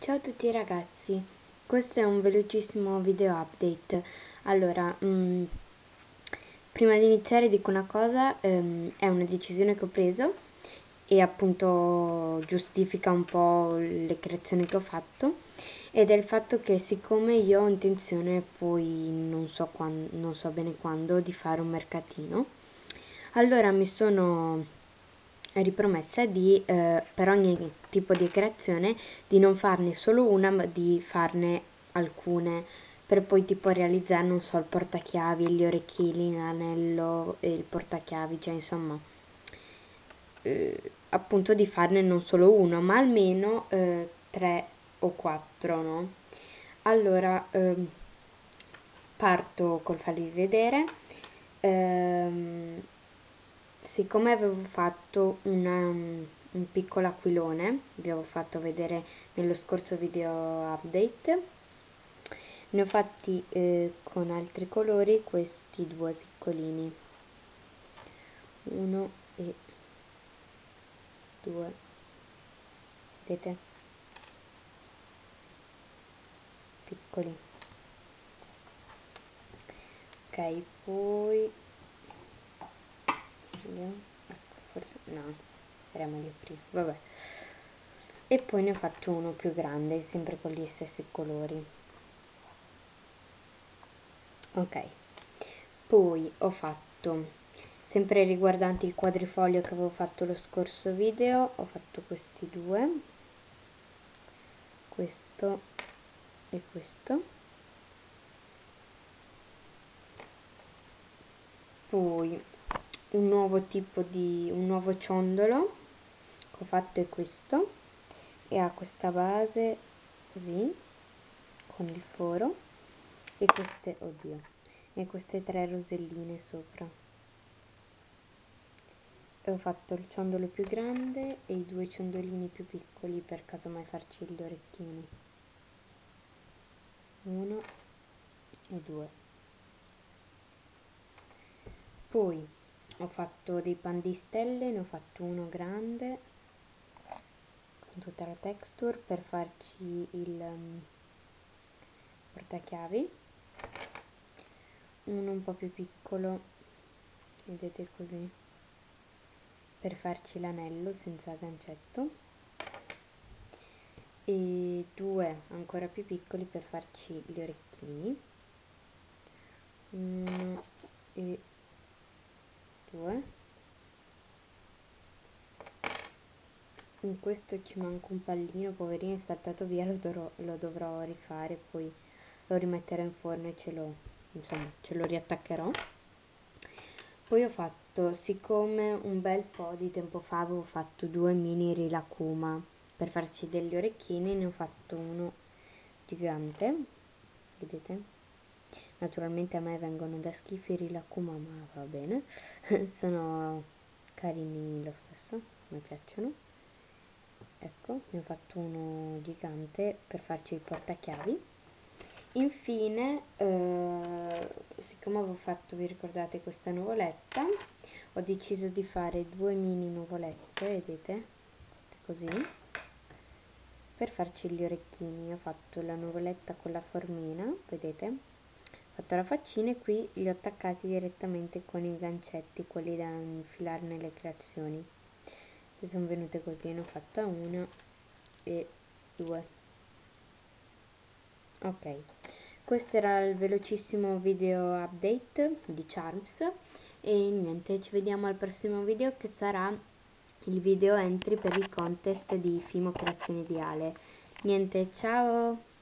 Ciao a tutti ragazzi, questo è un velocissimo video update. Allora, prima di iniziare dico una cosa, è una decisione che ho preso e appunto giustifica un po' le creazioni che ho fatto, ed è il fatto che siccome io ho intenzione poi non so bene quando di fare un mercatino, allora mi sono ripromessa di per ogni tipo di creazione di non farne solo una, ma di farne alcune, per poi tipo realizzare, non so, il portachiavi, gli orecchini, l'anello e il portachiavi, cioè insomma appunto di farne non solo uno, ma almeno 3 o 4, no? Allora parto col farvi vedere. Siccome avevo fatto un piccolo aquilone, vi avevo fatto vedere nello scorso video update, ne ho fatti con altri colori questi due piccolini, uno e due, vedete? Piccoli. Ok, poi vediamo. Ecco, forse no, era meglio prima, vabbè. E poi ne ho fatto uno più grande, sempre con gli stessi colori. Ok, poi ho fatto, sempre riguardanti il quadrifoglio che avevo fatto lo scorso video, ho fatto questi due, questo e questo. Poi un nuovo ciondolo che ho fatto è questo, e ha questa base così con il foro e queste, oddio, e queste tre roselline sopra. E ho fatto il ciondolo più grande e i due ciondolini più piccoli per casomai farci gli orecchini, uno e due. Poi ho fatto dei pandistelle, ne ho fatto uno grande con tutta la texture per farci il portachiavi, uno un po' più piccolo, vedete così, per farci l'anello senza gancetto, e due ancora più piccoli per farci gli orecchini, uno e due. In questo ci manca un pallino, poverino, è saltato via, lo dovrò rifare, poi lo rimetterò in forno e insomma, ce lo riattaccherò. Poi ho fatto, siccome un bel po' di tempo fa avevo fatto due mini rilakuma per farci degli orecchini, ne ho fatto uno gigante, vedete? Naturalmente a me vengono da schifo i rilakuma, ma va bene, sono carini lo stesso, mi piacciono. Ecco, ne ho fatto uno gigante per farci il portachiavi. Infine, siccome avevo fatto, vi ricordate, questa nuvoletta, ho deciso di fare due mini nuvolette, vedete, così, per farci gli orecchini. Ho fatto la nuvoletta con la formina, vedete, ho fatto la faccina e qui li ho attaccati direttamente con i gancetti, quelli da infilare nelle creazioni. E sono venute così, ne ho fatta una e due. Ok, questo era il velocissimo video update di Charms, e niente, ci vediamo al prossimo video che sarà il video entry per il contest di Fimo Creazioni di Ale. Niente, ciao!